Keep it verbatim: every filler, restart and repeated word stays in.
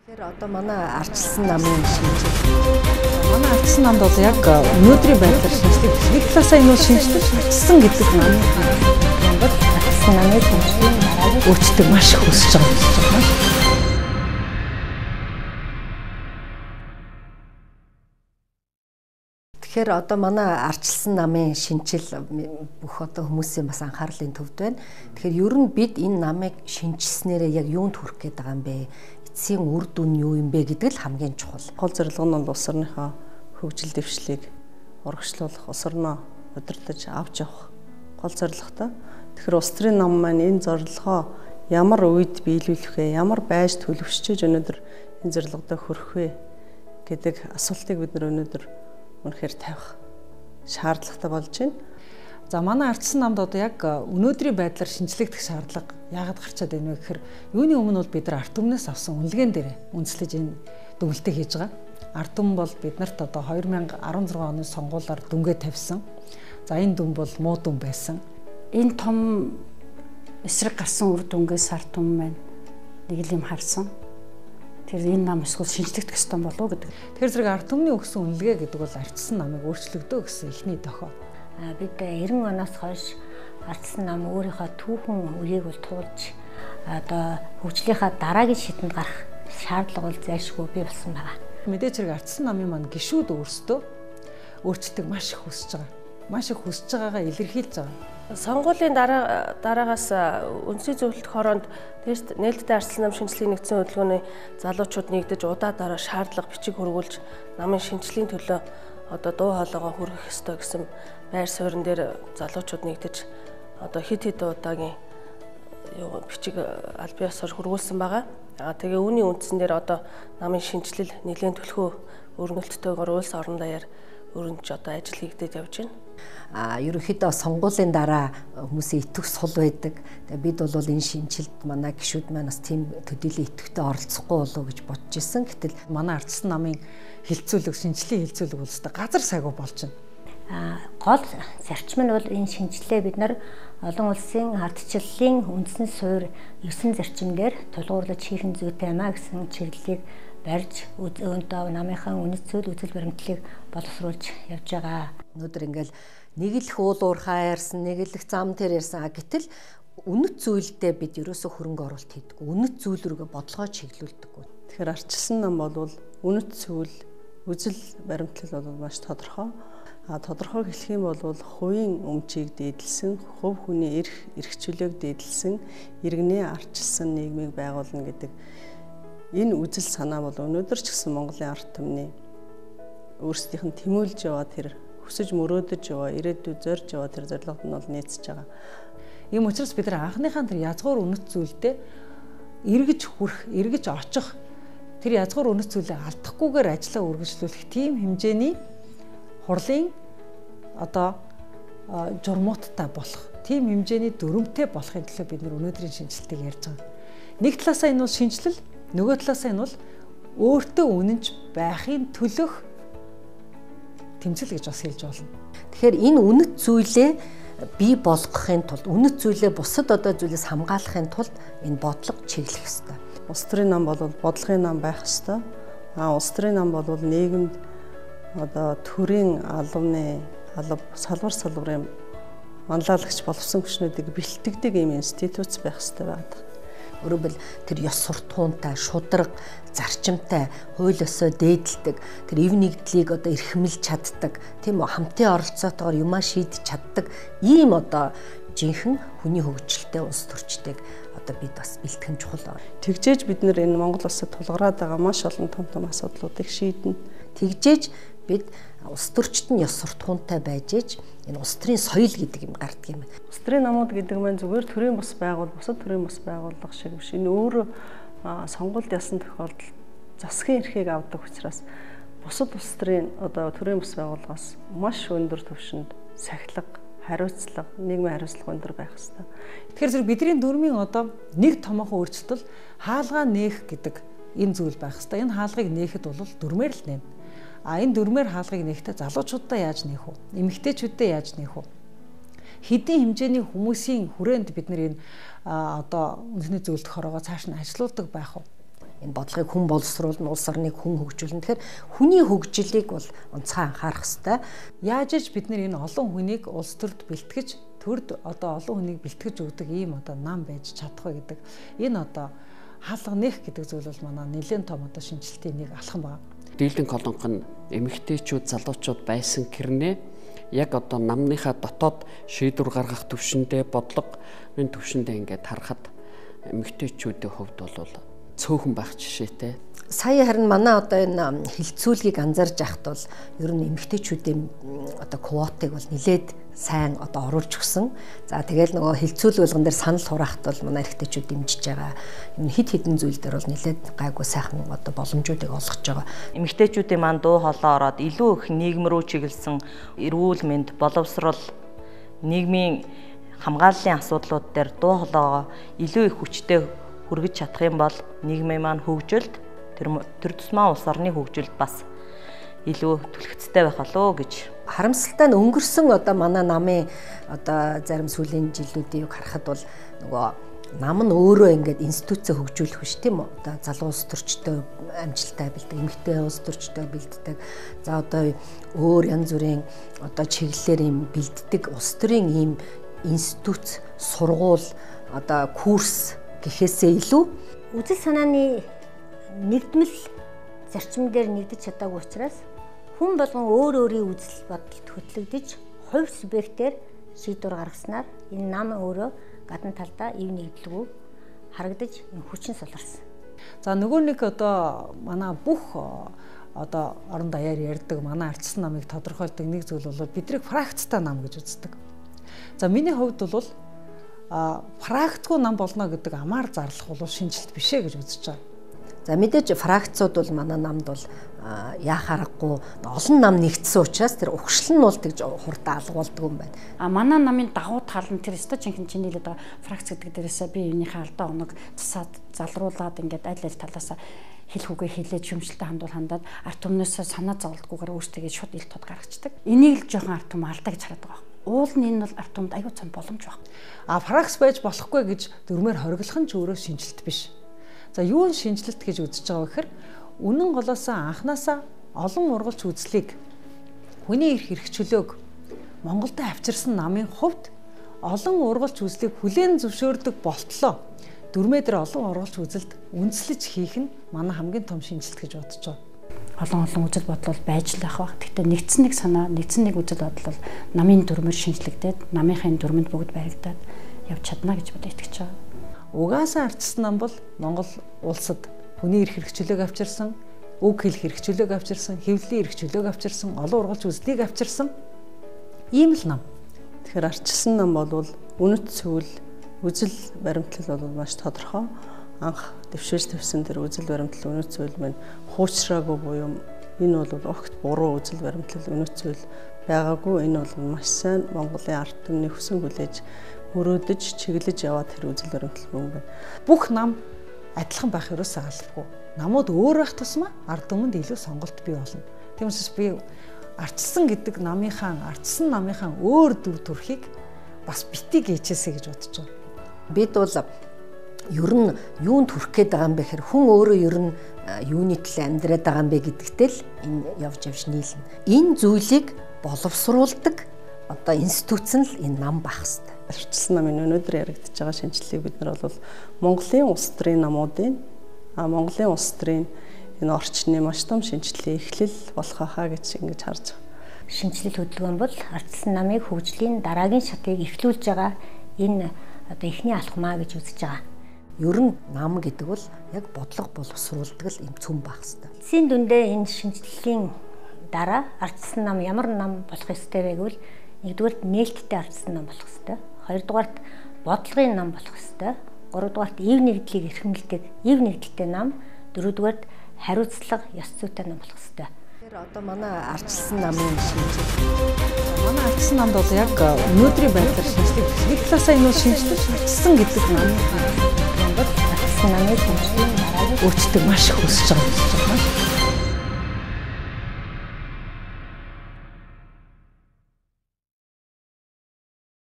Тэгэхээр одоо манай ардчилсан намын шинжил. Манай ардчилсан намд бол яг өнөөдрийн байдлаар шинжлэх нэг талаасаа энэ бол шинжлэх ардчилсан гэдэг намын Монгол ардчилсан намын шинжлэлийн дараагийн өөрчлөлтийг маш их хүсэж байгаа. Тэгэхээр одоо манай ардчилсан намын шинжил бүх одоо хүмүүсийн бас анхаарлын төвд байна. Тэгэхээр ер нь бид энэ намыг шинжилснээрээ яг юунд хүрэх гээд байгаа юм бэ? Эцсийн үр дүн юу юм бэ гэдэг л хамгийн чухал. Гол зорилго нь бол улс орныхоо хөгжил дэвшлийг урагшлуулах, улс орноо удирдах, авч явах гол зорилготой. Тэгэхээр улс төрийн нам маань энэ зорилгоо ямар үед биелүүлэх вэ? Ямар байж төлөвшөж өнөөдөр энэ зорилгодоо хүрэх вэ гэдэг асуултыг бид нар өнөөдөр үнэхээр тавих шаардлагатай болж байна. За манай ардчилсан намд одоо яг өнөөдрийн байдлаар шинжлэгдэх шаардлага яагаад гарчаад байна вэ гэхээр юуны өмнө бол бид нар ард түмнээс авсан үнэлгээн дээр үндэслэж энэ дүгнэлтийг хийж байгаа. Ард түмэн бол биднэрт одоо две тысячи дөрвөн оны сонгуулиар дүнгээ тавьсан. За энэ дүн бол муу дүн байсан. Энэ том эсрэг гарсан үр дүнгээс ард түмэн маань нэг л юм харсан. Тэр энэ нам эсвэл шинжлэгдэх ёстой болов уу гэдэг. Тэр зэрэг ард түмний өгсөн үнэлгээ гэдэг бол ардчилсан намыг өөрчлөгдөө гэсэн эхний дохио. Бид найман оноос хойш ардчилсан нам өөрийнхөө түүхэн үеийг бол туулж одоо хөгжлийнхаа дараагийн шидэнд гарах шаардлага бол зайлшгүй бий болсон байна. Мэдээж хэрэг ардчилсан намын маань гишүүд өөрсдөө өөрчлөлтийг маш их хүсэж байгаа. Маш их хүсэж байгаагаа илэрхийлж байгаа. Сонгуулийн дараа дараагаас үндсийн зөвлөлт хороонд тест нээлттэй ардчилсан нам шинжилгээ нэгдсэн хөдөлгөөний залуучууд нэгдэж удаа дараа шаардлага бичиг хөрвүүлж намын шинжилгээний төлөө одоо дуу хоолойгоо хүргэх ёстой гэсэн байр суурин дээр залуучууд нэгдэж одоо хит хит удаагийн юу бичиг аль биесээр хөрвүүлсэн байгаа. Аа тэгээ үүний үндсэн дээр одоо намын шинжилэл нэлээд төлхөө өргөнөлттэйгээр улс орон даяар өрнөж одоо ажил хийгдэж явж байна. А ерөнхийдөө сонгуулийн дараа хүмүүсийн итгэх сул байдаг. Тэгээ бид бол энэ шинжилд манай гишүүд маань бас тийм төдийлөн итгэвтэй оролцохгүй болов гэж бодож исэн. Гэтэл манай ардчилсан намын хилцүүлэг, шинжилгээ хилцүүлэг бол өстой газар сайгүй болж байна. А гол зарчим нь бол энэ шинжилгээ бид нар олон улсын ардчиллын үндсэн суурь есөн зарчимдэр тулгуурлаж хийх зүйтэй маа гэсэн чиглэлийг барьж өөндөө намынхаа үнэт зүйл үзэл баримтлалыг боловсруулж явж байгаа. Өнөөдөр ингээл нэг л их уул уурхаа ярьсан, нэг л их зам тэр ярьсан. А гэтэл үнэт зүйлдээ бид ерөөсөө хөрөнгө оруулалт хийдэг. Үнэт зүйл рүүгээ бодлогоо чиглүүлдэг. Тэгэхээр ардчилсан нам бол үнэт зүйл, үзэл баримтлал бол маш тодорхой. А тодорхой хэлэх юм бол хувийн өмчийг дээдлсэн, хувь хүний эрх, эрхчлөлөөг дээдлсэн иргэний ардчилсан нийгмийг байгуулна гэдэг энэ үзэл санаа бол өнөөдөр ч гэсэн Монголын ард түмний өөрсдийнх нь тэмүүлж яваа тэр хүсэж мөрөөдөж яваа ирээдүйд зорж яваа тэр зорилгод нь бол нийцж байгаа. Ийм учраас бид нар анхныхаа тэр язгуур үнэт зүйлдээ эргэж хүрэх, эргэж очих тэр язгуур үнэт зүйлээ алдахгүйгээр ажиллаа үргэлжлүүлэх тийм хэмжээний хурлын одоо журмуудтай болох, тийм хэмжээний дүрмтэй болохын төлөө бид нар өнөөдрийн шинжилтийг ярьж байгаа. Нэг талаасаа энэ бол шинжилэл, нөгөө талаасаа энэ бол өөртөө үнэнч байхын төлөх тэмцэл гэж бас хэлж болно. Тэгэхээр энэ үнэт зүйлээ бий болгохын тулд, үнэт зүйлээ бусад одоо зүйлээс хамгаалахын тулд энэ бодлого чиглэх ёстой. Улс төрийн нам бол бодлогын нам байх ёстой. А улс төрийн нам бол нийгэмд одоо төрийн албаны алба салбар салбарын манлайлагч боловсон хүчнүүдийг бэлтгэдэг ийм институт байх ёстой байдаг. Өөрөөр хэлбэл тэр ёс суртахуунтай, шударга, зарчимтай, хууль ёсоо дээдэлдэг, тэр эв нэгдлийг одоо эрхэмлж чаддаг, тийм үү, хамтын оролцоотойгоор юмаа шийдэж чаддаг ийм одоо жинхэнэ хүний хөгжилтэй улс төрчтэйг одоо бид бас бэлтгэн чухал байна. Тэгжээж бид нэр энэ Монгол улсад тулгараад байгаа маш олон том том асуудлуудыг шийднэ. Тэгжээж бид улс төрчд нь ёс суртахуунтай байж ээж энэ улс төрийн соёл гэдэг юм гардаг юм байна. Улс төрийн намууд гэдэг маань зүгээр төрийн бус байгуул, бусад төрийн бус байгууллага шиг биш. Энэ өөрөө сонгуульд ясан тохиолдолд засгийн эрхийг авдаг учраас бусад улс төрийн одоо төрийн бус байгууллагаас маш өндөр түвшинд сахилга, хариуцлага, нийгмийн хариуцлага өндөр байх ёстой. Тэгэхээр зэрэг бидний дүрмийн одоо нэг томоохон өөрчлөлт хаалгаа нээх гэдэг энэ зүйл байх ёстой. Энэ хаалгыг нээхэд бол дүрмээр л нээнэ. А энэ дүрмээр хаалгыг нээхдээ залуучуудаа яаж нээх вэ? Эмэгтэйчүүдэд яаж нээх вэ? Хэдийн хэмжээний хүмүүсийн хүрээнд бид нэр энэ одоо үндэсний зөвлөлт хороогоо цааш нь ажилуулдаг байх вэ? энэ бодлогыг хүн боловсруулна, улс орныг хүн хөгжүүлнэ. Тэгэхээр хүний хөгжлийг бол онцгой анхаарах хэрэгтэй. Яаж иж бид нэр энэ олон хүнийг улс төрд бэлтгэж, төрд одоо олон хүнийг бэлтгэж өгдөг ийм одоо нам байж чадах вэ гэдэг. Энэ одоо хаалга нэх гэдэг зүйл бол манай нэлээд том одоо шинжилтийн нэг алхам байна. Дийлэнх колонх нь эмэгтэйчүүд, залуучууд байсан гэрнээ яг одоо намныхаа дотоод шийдвэр гаргах төвшөндөө бодлого энэ төвшөндөө ингээд харахад эмэгтэйчүүдийн хувьд бол цөөхөн байх жишээтэй. Сая харин манай одоо энэ хилцүүлгийг анзаарж байхад бол ер нь эмэгтэйчүүдийн одоо квотыг бол нэлээд сайн одоо оруулж өгсөн. За тэгэл нөгөө хилцүүл болгон дээр санал хураахт бол манай эрэгтэйчүүд дэмжиж байгаа. Энэ хид хідэн зүйл дээр бол нэлээд гайгүй сайхан одоо боломжуудыг олгож байгаа. Эмэгтэйчүүдийн маань дуу хоолой ороод илүү их нийгэм рүү чиглэсэн эрүүл мэнд, боловсрол, нийгмийн хамгааллын асуудлууд дээр дуу хоолойгоо илүү их хүчтэй хүргэж чадах юм бол нийгмийн маань хөгжилд тэр тусмаа улс орны хөгжилд бас илүү түлхцтэй байх болоо гэж. Харамсалтай нь өнгөрсөн одоо манай намын одоо зарим сүүлийн жилүүдийг харахад бол нөгөө нам нь өөрөө ингээд институцээ хөгжүүлэх биш тийм үү? Одоо залуу улс төрчтэй амжилттай бэлддэг, эмэгтэй улс төрчтэй бэлддэг. За одоо өөр янз бүрийн одоо чиглэлээр юм бэлддэг улс төрийн ийм институт, сургууль, одоо курс гэхээсээ илүү үзэл санааны нэгдмэл зарчим дээр нэгдэж чадаагүй учраас хүн болгон өөр өөрийн үзэл бодолд хөтлөгдөж хувь субъектээр шийдвэр гаргаснаар энэ нам өөрөө гадна талдаа ив нэгдлгүй харагдаж хүчин суларсан. За нөгөө нэг одоо манай бүх одоо орон даяар ярьдаг манай ардчилсан намыг тодорхойлдог нэг зүйл бол бидрийг фракцтай нам гэж үздэг. За миний хувьд бол а фракцгүй нам болно гэдэг амаар зарлах бол шинжилт биш ээ гэж үзэж байгаа. За мэдээж фракцууд бол манай намд бол яах аргагүй олон нам нэгдсэн учраас тэр угшил нь бол тэгж хурдан алгуулдаг юм байна. А манай намын дагуу тал нь тэр өстө чинхэн чиний хэлээд байгаа фракц гэдэг дээрээсээ би юуныхаа алдаа оног засаад залруулад ингээд аль аль талаас хэл хүүгээ хилээд шүмжлэлтэй хандуул хандаад арт түмнөөсөө санаа зовлтгүйгээр өөртөө шууд ил тод гаргацдаг. Энийг л жоохон арт түм алдаа гэж хараад байгаа. Уул нь энэ бол арт түмд аюу цан боломж байна. А фракц байж болохгүй гэж дөрмээр хориглох нь ч өөрөө шинжилт биш. За юу нь шинжилт гэж үзэж байгаа вэ гэхээр үнэн голоосоо анханасаа олон ургалч үзлийг хүний эрх хэрэгчлөөг Монголд авчирсан намын хувьд олон ургалч үзлийг хүлээн зөвшөөрдөг болтлоо дөрмөө дээр олон ургалч үзэлд үндэслэж хийх нь манай хамгийн том шинжилт гэж бодож байгаа. Олон олон үзэл бодол байж л байх баг. Гэхдээ нэгдсэн нэг санаа, нэгдсэн нэг үзэл бодол бол намын дүрмээр шинжлэгдээд, намынхын дүрмэнд бүгд баригдаад явж чадна гэж бодож итгэж байгаа. Угаасаа ардчилсан нам бол Монгол улсад хүний эрх хэрэгчлөөг авчирсан, үг хэлэх хэрэгчлөөг авчирсан, хэвлэлийн хэрэгчлөөг авчирсан, олон ургалч үзлийг авчирсан ийм л нам. Тэгэхээр ардчилсан нам бол үнэт зүйл, үзэл баримтлал бол маш тодорхой. Анх дэвшүүлж тавьсан тэр үзэл баримтлал үнэт зүйл маань хуучраагүй буюу энэ бол огт буруу үзэл баримтлал үнэт зүйл байгаагүй. Энэ бол маш сайн Монголын ард түмний хүсэн хүлээж мөрөөдөж чиглэж яваад тэр үзэл баримтлал юм байна. Бүх нам адилхан байх ерөөсөө албагүй. Намууд өөр байх тусмаа ард түмэнд илүү сонголт бий болно. Тийм учраас би ардчилсан гэдэг намынхаа ардчилсан намынхаа өөр дүр төрхийг бас битгий гээчээсэй гэж бодож байгаа. Бид бол ер нь юунд хүрэх гээд байгаа юм бэ гэхээр хүн өөрөө ер нь юуны төлөө амьдраад байгаа юм бэ гэдэгтэй л энэ явж явж нийлнэ. Энэ зүйлийг боловсруулдаг одоо институц нь л энэ нам байх хэрэгтэй. Ардчилсан намын өнөөдөр яригдж байгаа шинжилгээг бид нар бол Монголын улс төрийн намуудын а Монголын улс төрийн энэ орчны маш том шинжилгээ эхлэл болох хаа гэж ингэж харж байгаа. Шинжилэл хөдөлгөөн бол ардчилсан намыг хөгжлийн дараагийн шатыг эхлүүлж байгаа энэ одоо эхний алхмаа гэж үзэж байгаа. Ер нь нам гэдэг бол яг бодлого боловсруулдаг л юм цөм байх хэрэгтэй. Эцсийн дүндээ энэ шинжилгэлийн дараа ардчилсан нам ямар нам болох ёстой вэ гэвэл нэгдүгээрт нээлттэй ардчилсан нам болох ёстой. Хоёрдугаарт бодлогын нам болох ёстой. Гуравдугаарт ив нэгдлийг эрхэмлдэг ив нэгдэлтэй нам. Дөрөвдүгээрт хариуцлага ёс зүйтэй нам болох ёстой. Тэгэхээр одоо манай ардчилсан намын шинжилгээ. Манай ардчилсан намд бол яг өнөөдрийн байдлаар шинжилгээ нэг талаасаа энэ шинжилгээ ардчилсан гэдэг намын ардчилсан намын шинжилгээний дараагийн өөрчлөлт маш их өсөж байгаа.